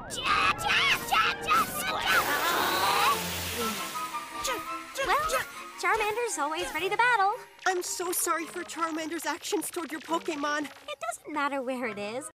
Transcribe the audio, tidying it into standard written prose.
Well, Charmander's always ready to battle. I'm so sorry for Charmander's actions toward your Pokémon. It doesn't matter where it is.